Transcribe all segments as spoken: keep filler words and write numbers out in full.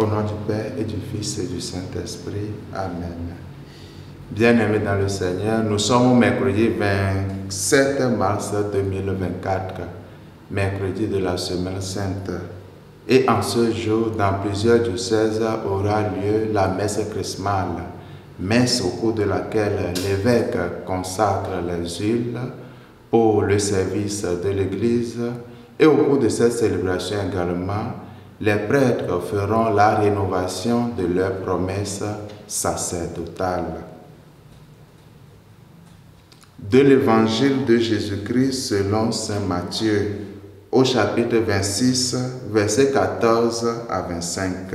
nom du Père et du Fils et du Saint-Esprit. Amen. Bien-aimés dans le Seigneur, nous sommes au mercredi vingt-sept mars deux mille vingt-quatre, mercredi de la Semaine Sainte. Et en ce jour, dans plusieurs diocèses, aura lieu la messe chrismale, messe au cours de laquelle l'évêque consacre les huiles pour le service de l'Église. Et au cours de cette célébration également, les prêtres feront la rénovation de leurs promesses sacerdotales. De l'Évangile de Jésus-Christ selon saint Matthieu, au chapitre vingt-six, versets quatorze à vingt-cinq.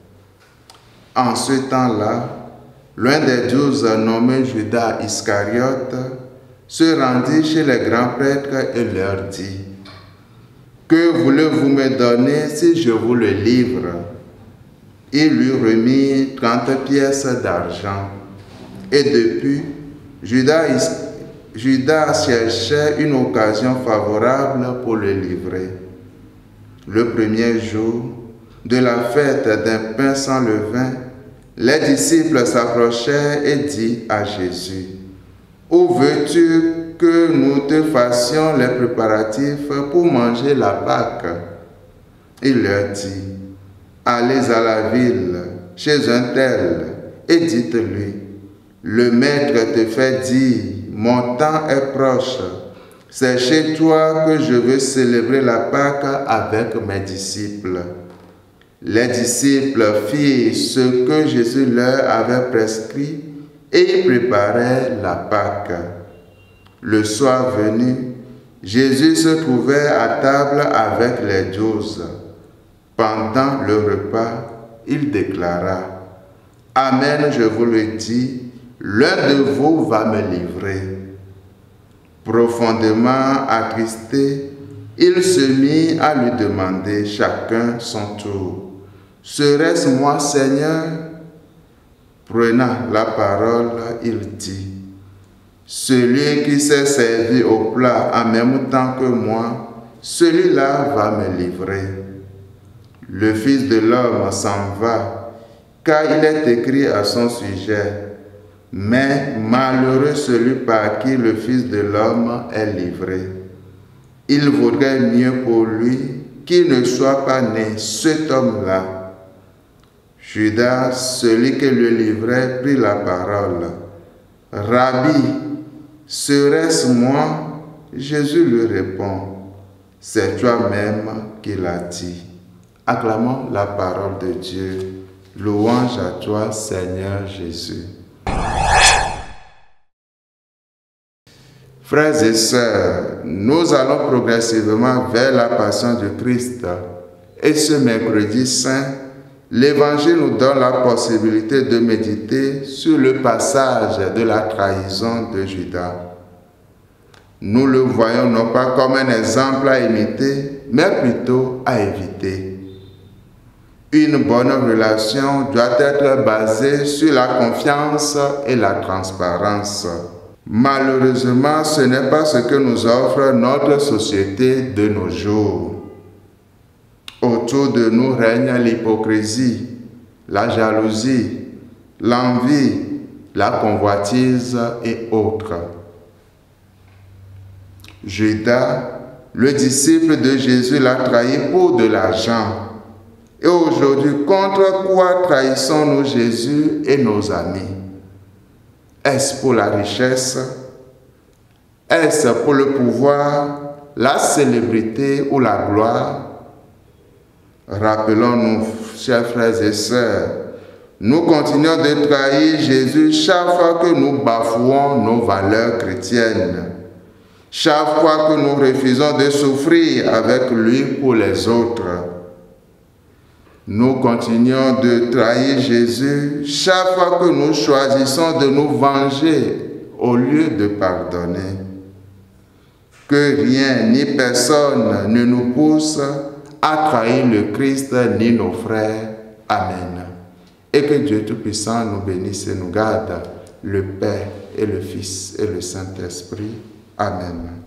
En ce temps-là, l'un des douze nommé Judas Iscariote se rendit chez les grands prêtres et leur dit: « Que voulez-vous me donner si je vous le livre ?» Il lui remit trente pièces d'argent. Et depuis, Judas Iscariote Judas cherchait une occasion favorable pour le livrer. Le premier jour de la fête d'un pain sans levain, les disciples s'approchèrent et dirent à Jésus: « Où veux-tu que nous te fassions les préparatifs pour manger la Pâque ?» Il leur dit: « Allez à la ville, chez un tel, et dites-lui: le maître te fait dire: mon temps est proche. C'est chez toi que je veux célébrer la Pâque avec mes disciples. » Les disciples firent ce que Jésus leur avait prescrit et ils préparèrent la Pâque. Le soir venu, Jésus se trouvait à table avec les douze. Pendant le repas, il déclara: « Amen, je vous le dis, l'un de vous va me livrer. » Profondément attristé, il se mit à lui demander chacun son tour: « Serait-ce moi, Seigneur ?» Prenant la parole, il dit: « Celui qui s'est servi au plat en même temps que moi, celui-là va me livrer. » Le Fils de l'homme s'en va, car il est écrit à son sujet: « Mais malheureux celui par qui le Fils de l'homme est livré. Il vaudrait mieux pour lui qu'il ne soit pas né, cet homme-là. » Judas, celui qui le livrait, prit la parole. « Rabbi, serait-ce moi ?» Jésus lui répond: « C'est toi-même qui l'as dit. » Acclamons la parole de Dieu. Louange à toi, Seigneur Jésus. Frères et sœurs, nous allons progressivement vers la passion du Christ. Et ce mercredi saint, l'Évangile nous donne la possibilité de méditer sur le passage de la trahison de Judas. Nous le voyons non pas comme un exemple à imiter, mais plutôt à éviter. Une bonne relation doit être basée sur la confiance et la transparence. Malheureusement, ce n'est pas ce que nous offre notre société de nos jours. Autour de nous règne l'hypocrisie, la jalousie, l'envie, la convoitise et autres. Judas, le disciple de Jésus, l'a trahi pour de l'argent. Et aujourd'hui, contre quoi trahissons-nous Jésus et nos amis? Est-ce pour la richesse? Est-ce pour le pouvoir, la célébrité ou la gloire? Rappelons-nous, chers frères et sœurs, nous continuons de trahir Jésus chaque fois que nous bafouons nos valeurs chrétiennes, chaque fois que nous refusons de souffrir avec lui pour les autres. Nous continuons de trahir Jésus chaque fois que nous choisissons de nous venger au lieu de pardonner. Que rien ni personne ne nous pousse à trahir le Christ ni nos frères. Amen. Et que Dieu Tout-Puissant nous bénisse et nous garde, le Père et le Fils et le Saint-Esprit. Amen.